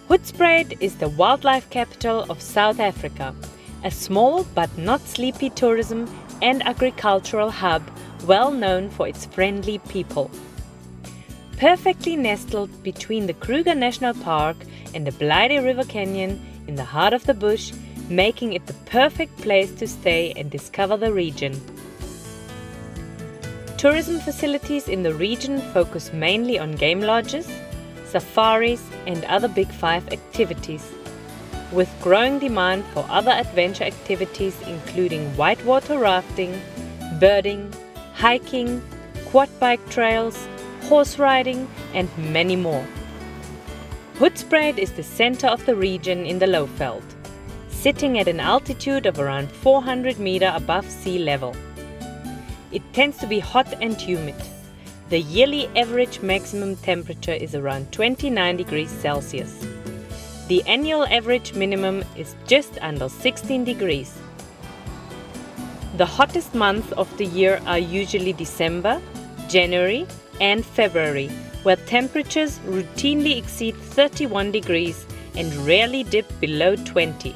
Hoedspruit is the wildlife capital of South Africa, a small but not sleepy tourism and agricultural hub well known for its friendly people. Perfectly nestled between the Kruger National Park and the Blyde River Canyon in the heart of the bush, making it the perfect place to stay and discover the region. Tourism facilities in the region focus mainly on game lodges, safaris and other Big Five activities, with growing demand for other adventure activities including whitewater rafting, birding, hiking, quad bike trails, horse riding and many more. Hoedspruit is the center of the region in the Lowveld, sitting at an altitude of around 400 meters above sea level. It tends to be hot and humid. The yearly average maximum temperature is around 29 degrees Celsius. The annual average minimum is just under 16 degrees. The hottest months of the year are usually December, January and February, where temperatures routinely exceed 31 degrees and rarely dip below 20.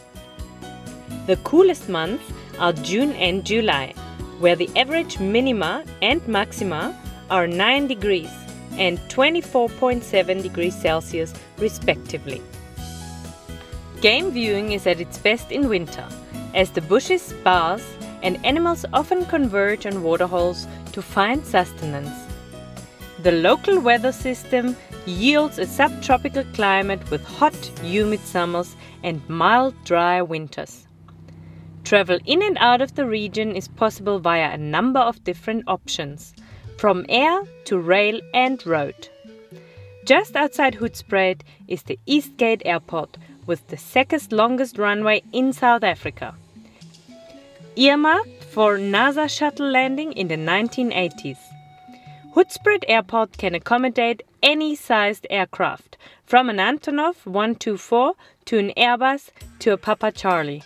The coolest months are June and July, where the average minima and maxima are 9 degrees and 24.7 degrees Celsius respectively. Game viewing is at its best in winter, as the bush is sparse and animals often converge on waterholes to find sustenance. The local weather system yields a subtropical climate with hot, humid summers and mild, dry winters. Travel in and out of the region is possible via a number of different options, from air to rail and road. Just outside Hoedspruit is the Eastgate Airport, with the second longest runway in South Africa. Earmarked for NASA shuttle landing in the 1980s. Hoedspruit Airport can accommodate any sized aircraft, from an Antonov 124 to an Airbus to a Papa Charlie.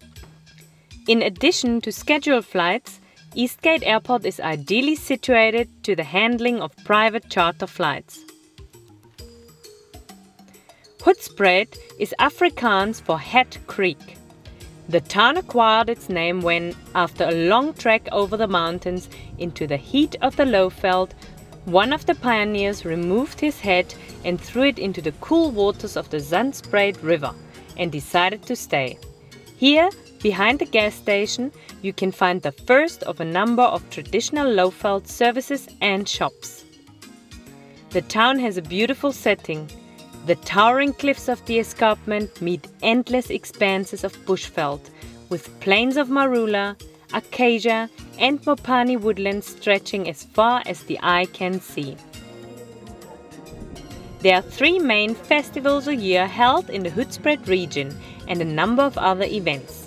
In addition to scheduled flights, Eastgate Airport is ideally situated to the handling of private charter flights. Hoedspruit is Afrikaans for Het Creek. The town acquired its name when, after a long trek over the mountains into the heat of the Lowveld, one of the pioneers removed his hat and threw it into the cool waters of the Zandspruit River and decided to stay. Here, behind the gas station, you can find the first of a number of traditional Lowveld services and shops. The town has a beautiful setting. The towering cliffs of the escarpment meet endless expanses of bushveld, with plains of marula, acacia and mopani woodlands stretching as far as the eye can see. There are 3 main festivals a year held in the Hoedspruit region and a number of other events.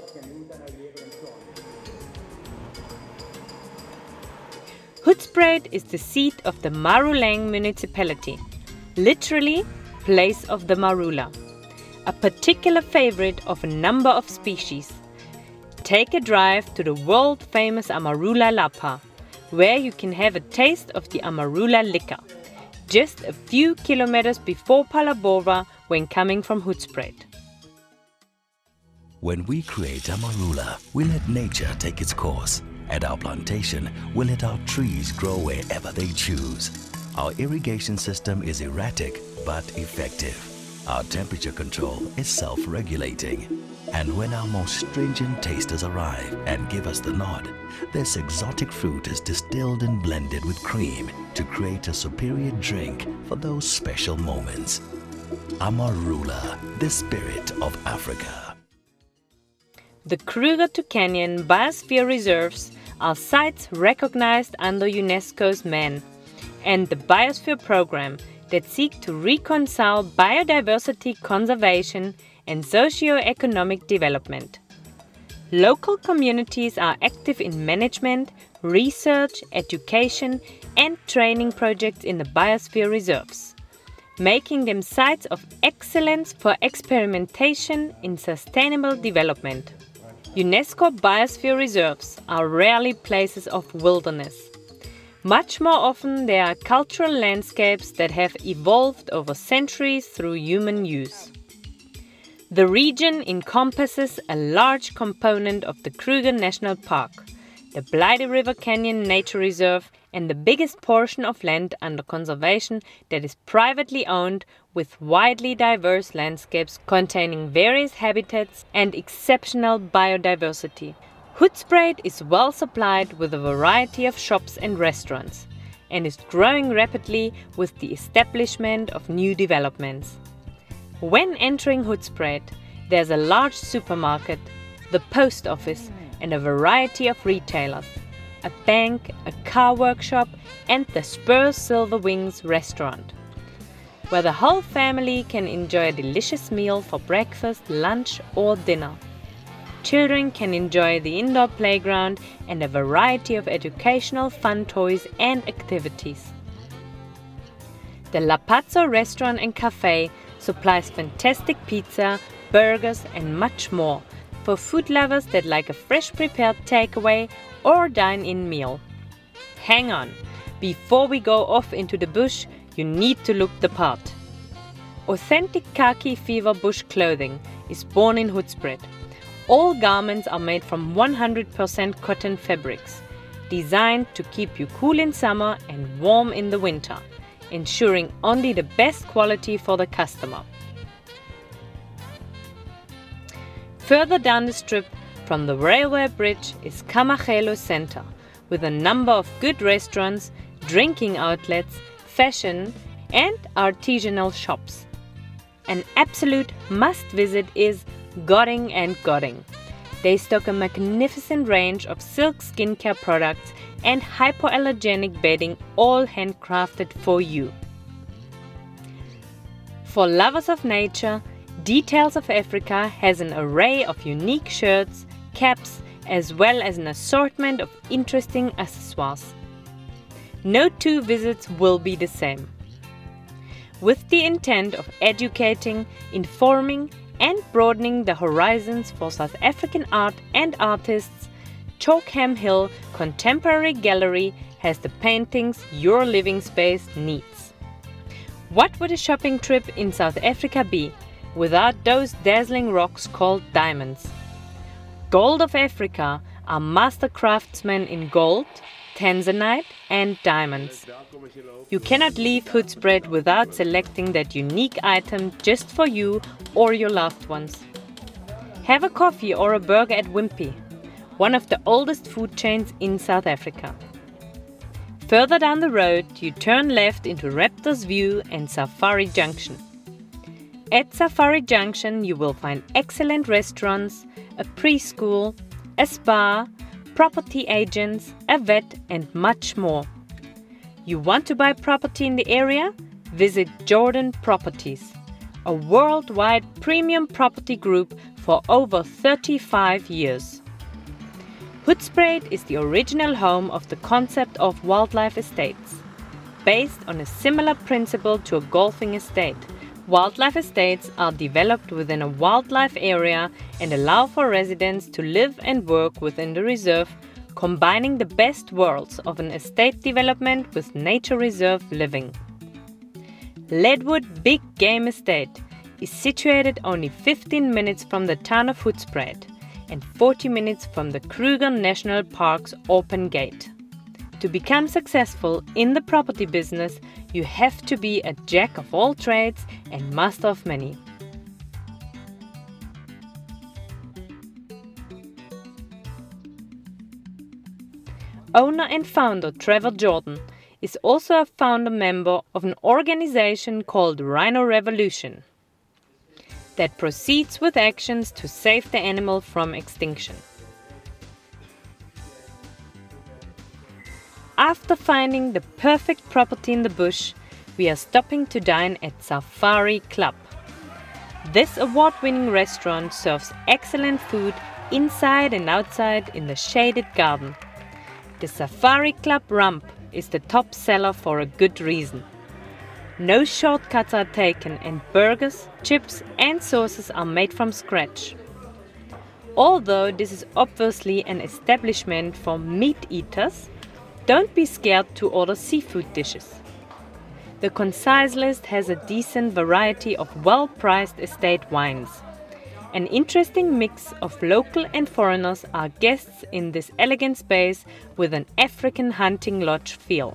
Hoedspruit is the seat of the Marulang municipality, literally place of the marula, a particular favorite of a number of species. Take a drive to the world-famous Amarula Lapa, where you can have a taste of the Amarula liquor, just a few kilometers before Palabova when coming from Hoedspruit. When we create Amarula, we let nature take its course. At our plantation, we let our trees grow wherever they choose. Our irrigation system is erratic but effective. Our temperature control is self-regulating. And when our most stringent tasters arrive and give us the nod, this exotic fruit is distilled and blended with cream to create a superior drink for those special moments. Amarula, the spirit of Africa. The Kruger to Canyon Biosphere Reserves are sites recognized under UNESCO's MAN and the Biosphere Program that seek to reconcile biodiversity conservation and socio-economic development. Local communities are active in management, research, education and training projects in the biosphere reserves, making them sites of excellence for experimentation in sustainable development. UNESCO biosphere reserves are rarely places of wilderness. Much more often, they are cultural landscapes that have evolved over centuries through human use. The region encompasses a large component of the Kruger National Park, the Blythe River Canyon Nature Reserve, and the biggest portion of land under conservation that is privately owned, with widely diverse landscapes containing various habitats and exceptional biodiversity. Hoedspruit is well supplied with a variety of shops and restaurants, and is growing rapidly with the establishment of new developments. When entering Hoedspruit, there's a large supermarket, the post office, and a variety of retailers, a bank, a car workshop, and the Spurs Silver Wings restaurant, where the whole family can enjoy a delicious meal for breakfast, lunch, or dinner. Children can enjoy the indoor playground and a variety of educational fun toys and activities. The La Pazzo restaurant and cafe supplies fantastic pizza, burgers, and much more for food lovers that like a fresh prepared takeaway or dine-in meal. Hang on, before we go off into the bush, you need to look the part. Authentic khaki fever bush clothing is born in Hoedspruit. All garments are made from 100% cotton fabrics, designed to keep you cool in summer and warm in the winter, ensuring only the best quality for the customer. Further down the strip from the railway bridge is Camachelo Center, with a number of good restaurants, drinking outlets, fashion, and artisanal shops. An absolute must-visit is Godding & Godding. They stock a magnificent range of silk skincare products and hypoallergenic bedding, all handcrafted for you. For lovers of nature, Details of Africa has an array of unique shirts, caps, as well as an assortment of interesting accessoires. No two visits will be the same. With the intent of educating, informing, and broadening the horizons for South African art and artists, Chalkham Hill Contemporary Gallery has the paintings your living space needs. What would a shopping trip in South Africa be without those dazzling rocks called diamonds? Gold of Africa are master craftsmen in gold, tanzanite, and diamonds. You cannot leave Hoedspruit without selecting that unique item just for you or your loved ones. Have a coffee or a burger at Wimpy, one of the oldest food chains in South Africa. Further down the road, you turn left into Raptors View and Safari Junction. At Safari Junction, you will find excellent restaurants, a preschool, a spa, property agents, a vet, and much more. You want to buy property in the area? Visit Jordan Properties, a worldwide premium property group for over 35 years. Hoedspruit is the original home of the concept of wildlife estates. Based on a similar principle to a golfing estate, wildlife estates are developed within a wildlife area and allow for residents to live and work within the reserve, combining the best worlds of an estate development with nature reserve living. Leadwood Big Game Estate is situated only 15 minutes from the town of Hoedspruit and 40 minutes from the Kruger National Park's open gate. To become successful in the property business, you have to be a jack of all trades and master of many. Owner and founder Trevor Jordan is also a founder member of an organization called Rhino Revolution that proceeds with actions to save the animal from extinction. After finding the perfect property in the bush, we are stopping to dine at Safari Club. This award-winning restaurant serves excellent food inside and outside in the shaded garden. The Safari Club rump is the top seller for a good reason. No shortcuts are taken and burgers, chips and sauces are made from scratch. Although this is obviously an establishment for meat eaters, don't be scared to order seafood dishes. The concise list has a decent variety of well-priced estate wines. An interesting mix of local and foreigners are guests in this elegant space with an African hunting lodge feel.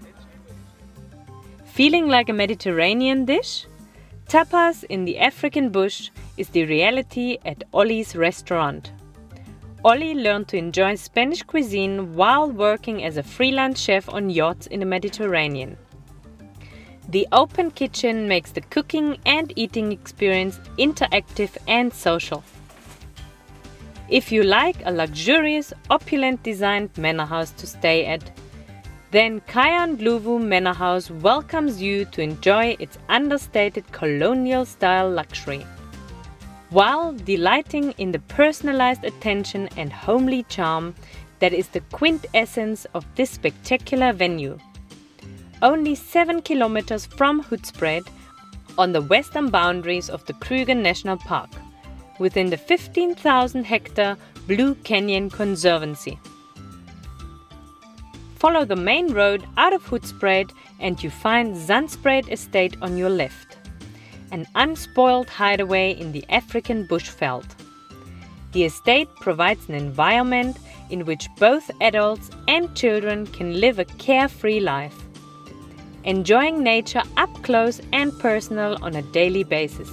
Feeling like a Mediterranean dish? Tapas in the African bush is the reality at Ollie's restaurant. Ollie learned to enjoy Spanish cuisine while working as a freelance chef on yachts in the Mediterranean. The open kitchen makes the cooking and eating experience interactive and social. If you like a luxurious, opulent designed manor house to stay at, then Kayan Luvu Manor House welcomes you to enjoy its understated colonial-style luxury, while delighting in the personalized attention and homely charm that is the quintessence of this spectacular venue. Only 7 kilometers from Hoedspruit, on the western boundaries of the Kruger National Park, within the 15,000-hectare Blue Canyon Conservancy. Follow the main road out of Hoedspruit and you find Zandspruit Estate on your left, an unspoiled hideaway in the African bushveld. The estate provides an environment in which both adults and children can live a carefree life, enjoying nature up close and personal on a daily basis.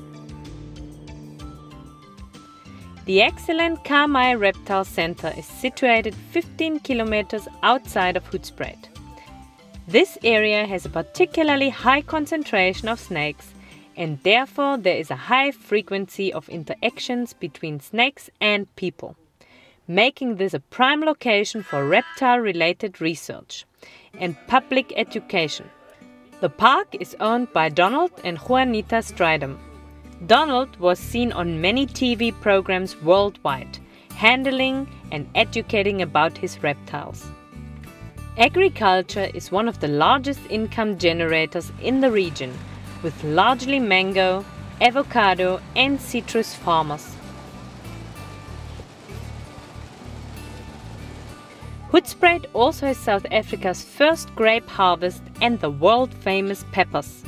The excellent Kamai Reptile Center is situated 15 kilometers outside of Hoedspruit. This area has a particularly high concentration of snakes, and therefore there is a high frequency of interactions between snakes and people, making this a prime location for reptile-related research and public education. The park is owned by Donald and Juanita Stridham. Donald was seen on many TV programs worldwide, handling and educating about his reptiles. Agriculture is one of the largest income generators in the region, with largely mango, avocado and citrus farmers. Hoedspruit also has South Africa's first grape harvest and the world-famous peppers.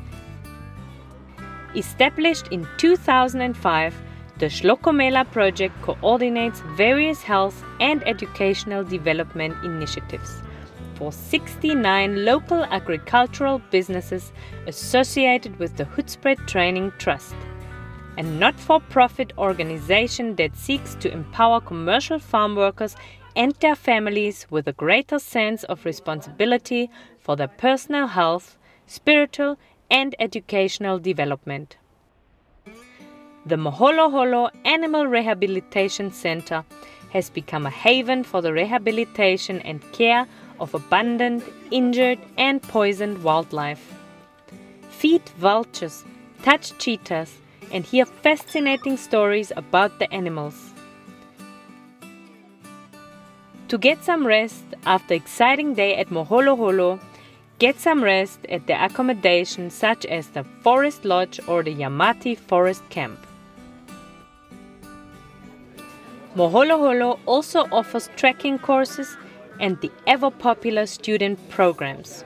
Established in 2005, the Shlokomela project coordinates various health and educational development initiatives for 69 local agricultural businesses associated with the Hoedspruit Training Trust, a not-for-profit organization that seeks to empower commercial farm workers and their families with a greater sense of responsibility for their personal health, spiritual and educational development. The Moholoholo Animal Rehabilitation Center has become a haven for the rehabilitation and care of abundant, injured and poisoned wildlife. Feed vultures, touch cheetahs and hear fascinating stories about the animals. To get some rest after an exciting day at Moholoholo, get some rest at the accommodation such as the Forest Lodge or the Yamati Forest Camp. Moholoholo also offers trekking courses and the ever-popular student programs.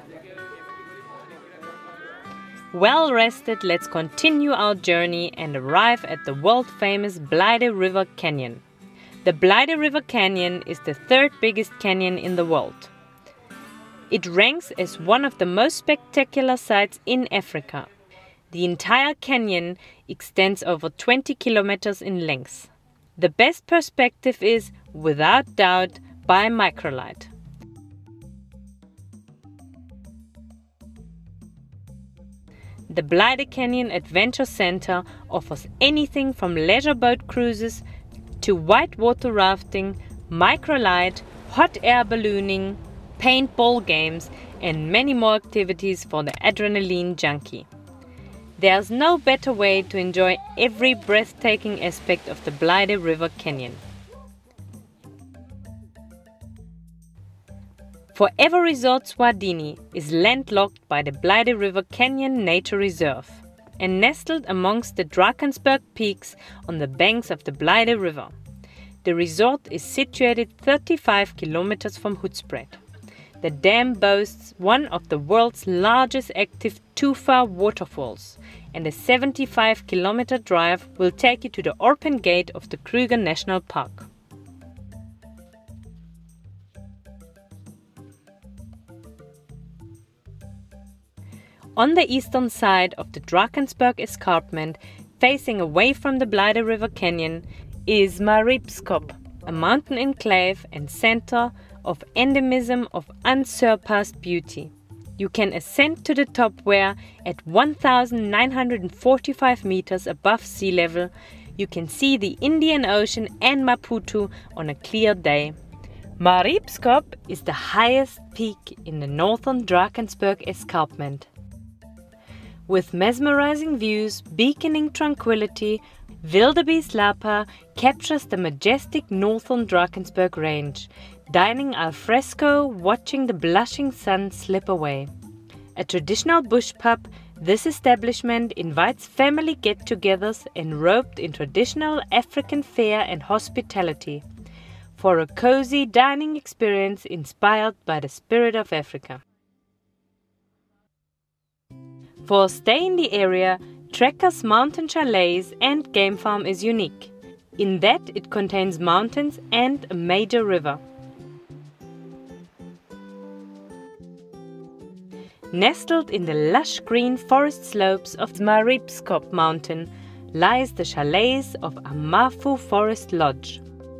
Well rested, let's continue our journey and arrive at the world-famous Blyde River Canyon. The Blyde River Canyon is the third biggest canyon in the world. It ranks as one of the most spectacular sights in Africa. The entire canyon extends over 20 kilometers in length. The best perspective is, without doubt, by microlight. The Blyde Canyon Adventure Center offers anything from leisure boat cruises to whitewater rafting, microlight, hot air ballooning, paintball games and many more activities for the adrenaline junkie. There's no better way to enjoy every breathtaking aspect of the Blyde River Canyon. Forever Resort Swardini is landlocked by the Blyde River Canyon Nature Reserve and nestled amongst the Drakensberg peaks on the banks of the Blyde River. The resort is situated 35 kilometers from Hoedspruit. the dam boasts one of the world's largest active tufa waterfalls, and a 75-kilometer drive will take you to the open gate of the Kruger National Park. On the eastern side of the Drakensberg escarpment, facing away from the Blyde River Canyon, is Mariepskop, a mountain enclave and center of endemism of unsurpassed beauty. You can ascend to the top where, at 1,945 meters above sea level, you can see the Indian Ocean and Maputo on a clear day. Mariepskop is the highest peak in the northern Drakensberg escarpment. With mesmerizing views, beaconing tranquility, Wildebeest Lapa captures the majestic northern Drakensberg range, dining al fresco, watching the blushing sun slip away. A traditional bush pub, this establishment invites family get-togethers enrobed in traditional African fare and hospitality, for a cozy dining experience inspired by the spirit of Africa. For a stay in the area, Trekker's Mountain Chalets and Game Farm is unique, in that it contains mountains and a major river. Nestled in the lush green forest slopes of Mariepskop Mountain lies the chalets of Amafu Forest Lodge.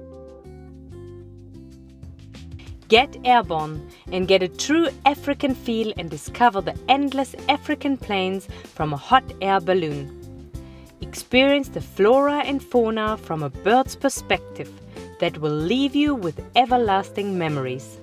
Get airborne and get a true African feel and discover the endless African plains from a hot air balloon. Experience the flora and fauna from a bird's perspective that will leave you with everlasting memories.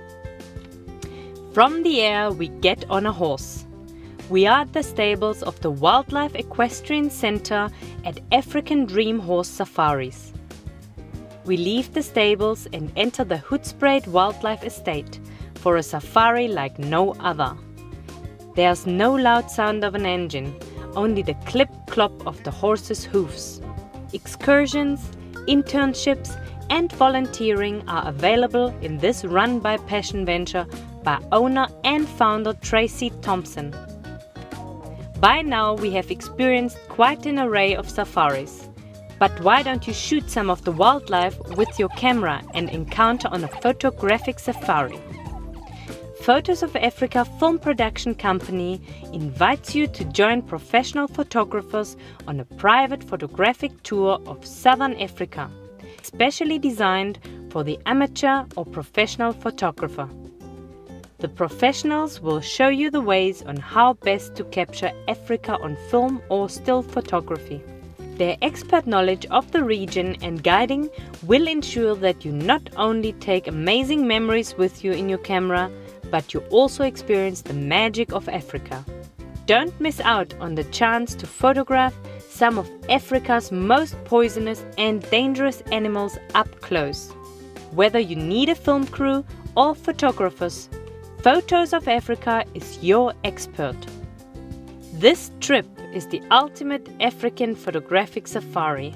From the air we get on a horse. We are at the stables of the Wildlife Equestrian Center at African Dream Horse Safaris. We leave the stables and enter the Hoedspruit Wildlife Estate for a safari like no other. There's no loud sound of an engine, only the clip-clop of the horse's hooves. Excursions, internships and volunteering are available in this run by passion venture by owner and founder Tracy Thompson. By now we have experienced quite an array of safaris. But why don't you shoot some of the wildlife with your camera and encounter on a photographic safari? Photos of Africa Film Production Company invites you to join professional photographers on a private photographic tour of Southern Africa, specially designed for the amateur or professional photographer. The professionals will show you the ways on how best to capture Africa on film or still photography. Their expert knowledge of the region and guiding will ensure that you not only take amazing memories with you in your camera, but you also experience the magic of Africa. Don't miss out on the chance to photograph some of Africa's most poisonous and dangerous animals up close. Whether you need a film crew or photographers, Photos of Africa is your expert. This trip is the ultimate African photographic safari.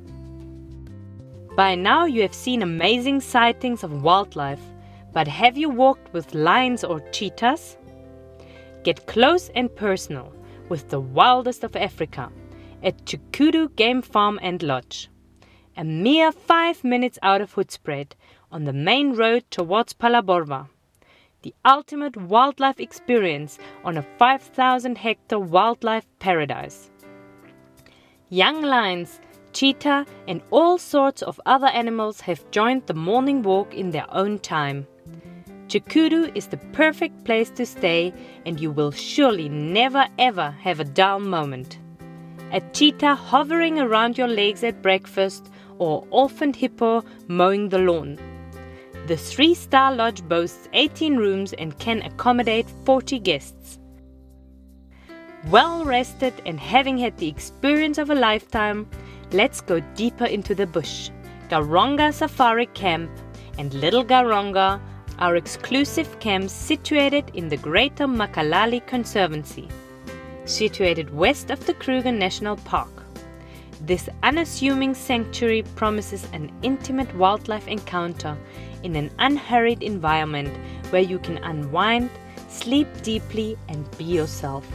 By now you have seen amazing sightings of wildlife, but have you walked with lions or cheetahs? Get close and personal with the wildest of Africa at Chikudu Game Farm and Lodge. A mere 5 minutes out of Hoedspruit on the main road towards Phalaborwa. The ultimate wildlife experience on a 5,000-hectare wildlife paradise. Young lions, cheetah and all sorts of other animals have joined the morning walk in their own time. Chikudu is the perfect place to stay and you will surely never ever have a dull moment. A cheetah hovering around your legs at breakfast or orphaned hippo mowing the lawn. The 3-star lodge boasts 18 rooms and can accommodate 40 guests. Well rested and having had the experience of a lifetime, let's go deeper into the bush. Garonga Safari Camp and Little Garonga are exclusive camps situated in the Greater Makalali Conservancy, situated west of the Kruger National Park. This unassuming sanctuary promises an intimate wildlife encounter in an unhurried environment where you can unwind, sleep deeply and be yourself.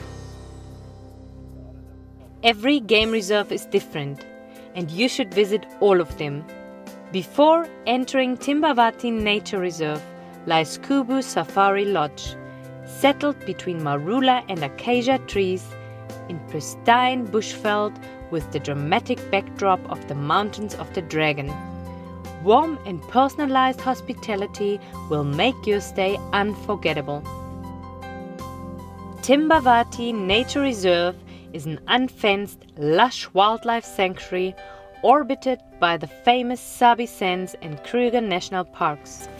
Every game reserve is different, and you should visit all of them. Before entering Timbavati Nature Reserve lies Kubu Safari Lodge, settled between marula and acacia trees in pristine bushveld with the dramatic backdrop of the Mountains of the Dragon. Warm and personalized hospitality will make your stay unforgettable. Timbavati Nature Reserve is an unfenced, lush wildlife sanctuary orbited by the famous Sabi Sands and Kruger National Parks.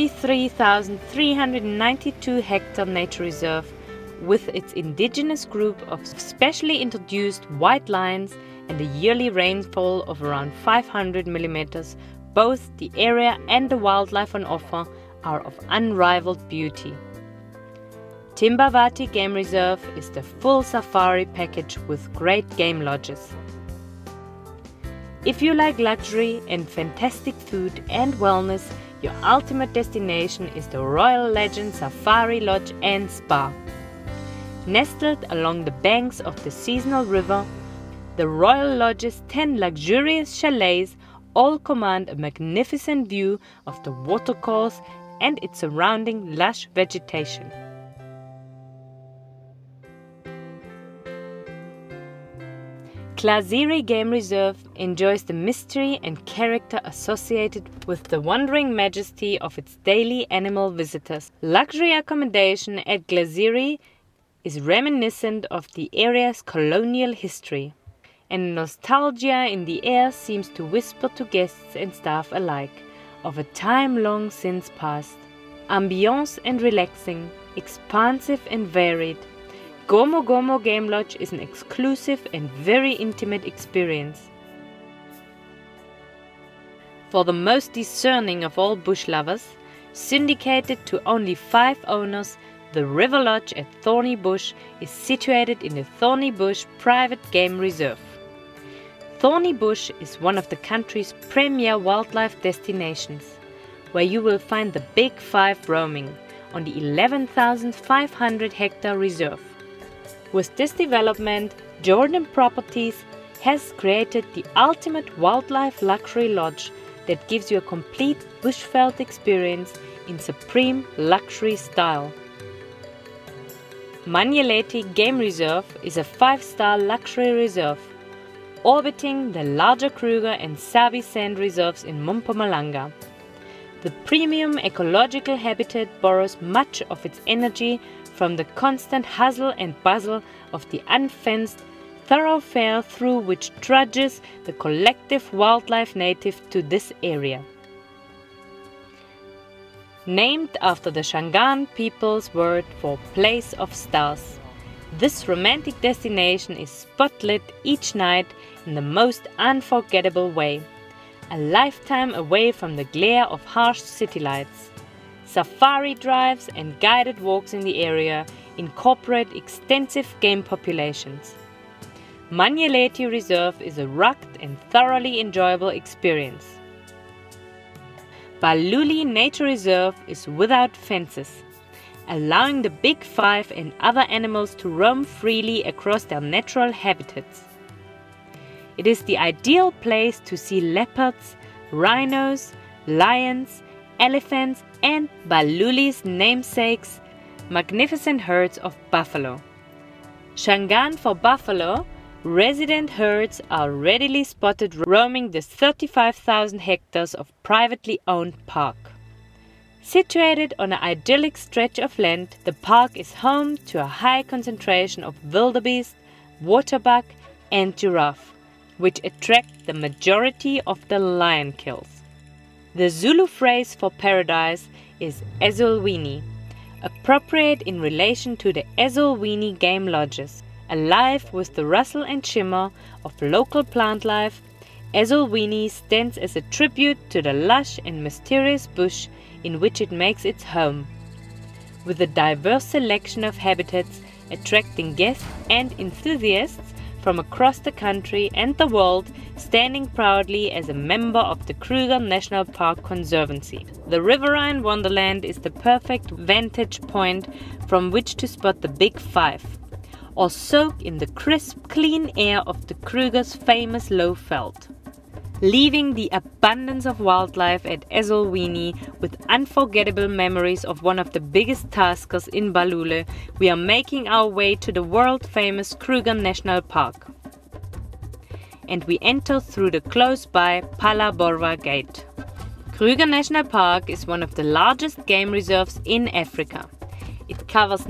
53,392 hectare nature reserve with its indigenous group of specially introduced white lions and a yearly rainfall of around 500 millimeters, both the area and the wildlife on offer are of unrivaled beauty. Timbavati Game Reserve is the full safari package with great game lodges. If you like luxury and fantastic food and wellness, your ultimate destination is the Royal Legend Safari Lodge and Spa. Nestled along the banks of the seasonal river, the Royal Lodge's 10 luxurious chalets all command a magnificent view of the watercourse and its surrounding lush vegetation. Klaziri Game Reserve enjoys the mystery and character associated with the wandering majesty of its daily animal visitors. Luxury accommodation at Klaziri is reminiscent of the area's colonial history, and nostalgia in the air seems to whisper to guests and staff alike of a time long since past. Ambiance and relaxing, expansive and varied, Gomo Gomo Game Lodge is an exclusive and very intimate experience. For the most discerning of all bush lovers, syndicated to only 5 owners, the River Lodge at Thorny Bush is situated in the Thorny Bush Private Game Reserve. Thorny Bush is one of the country's premier wildlife destinations, where you will find the Big Five roaming on the 11,500 hectare reserve. With this development, Jordan Properties has created the ultimate wildlife luxury lodge that gives you a complete bushveld experience in supreme luxury style. Manyeleti Game Reserve is a 5-star luxury reserve, orbiting the larger Kruger and Sabi Sand reserves in Mpumalanga. The premium ecological habitat borrows much of its energy from the constant hustle and bustle of the unfenced thoroughfare through which trudges the collective wildlife native to this area. Named after the Shangaan people's word for place of stars, this romantic destination is spotlit each night in the most unforgettable way, a lifetime away from the glare of harsh city lights. Safari drives and guided walks in the area incorporate extensive game populations. Manyeleti Reserve is a rugged and thoroughly enjoyable experience. Baluli Nature Reserve is without fences, allowing the Big Five and other animals to roam freely across their natural habitats. It is the ideal place to see leopards, rhinos, lions, elephants and Baluli's namesakes, magnificent herds of buffalo. Shangaan for buffalo, resident herds are readily spotted roaming the 35,000 hectares of privately owned park. Situated on an idyllic stretch of land, the park is home to a high concentration of wildebeest, waterbuck and giraffe, which attract the majority of the lion kills. The Zulu phrase for paradise is Ezulwini, appropriate in relation to the Ezulwini game lodges. Alive with the rustle and shimmer of local plant life, Ezulwini stands as a tribute to the lush and mysterious bush in which it makes its home, with a diverse selection of habitats attracting guests and enthusiasts from across the country and the world, standing proudly as a member of the Kruger National Park Conservancy. The riverine wonderland is the perfect vantage point from which to spot the Big Five, or soak in the crisp, clean air of the Kruger's famous low veld. Leaving the abundance of wildlife at Ezulwini with unforgettable memories of one of the biggest tuskers in Balule, we are making our way to the world-famous Kruger National Park. And we enter through the close-by Palaborwa Gate. Kruger National Park is one of the largest game reserves in Africa. It covers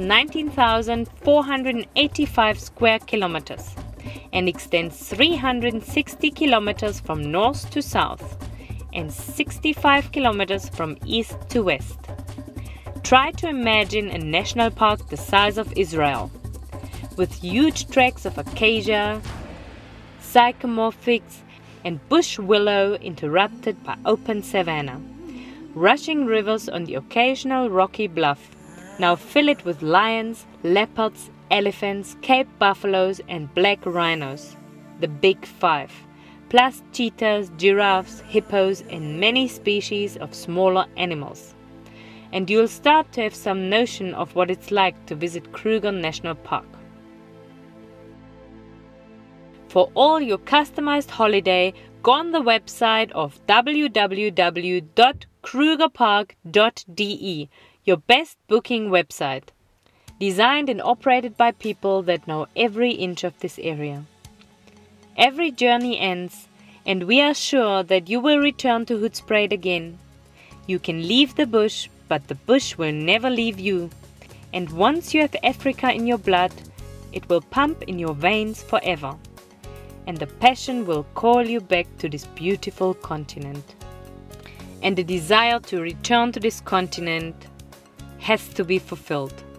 19,485 square kilometers and extends 360 kilometers from north to south and 65 kilometers from east to west. Try to imagine a national park the size of Israel, with huge tracts of acacia, sycamore figs and bush willow interrupted by open savanna, rushing rivers on the occasional rocky bluff. Now fill it with lions, leopards, elephants, Cape buffaloes and black rhinos, the Big Five, plus cheetahs, giraffes, hippos and many species of smaller animals. And you'll start to have some notion of what it's like to visit Kruger National Park. For all your customized holiday, go on the website of www.krugerpark.de, your best booking website. Designed and operated by people that know every inch of this area. Every journey ends, and we are sure that you will return to Hoedspruit again. You can leave the bush, but the bush will never leave you. And once you have Africa in your blood, it will pump in your veins forever. And the passion will call you back to this beautiful continent. And the desire to return to this continent has to be fulfilled.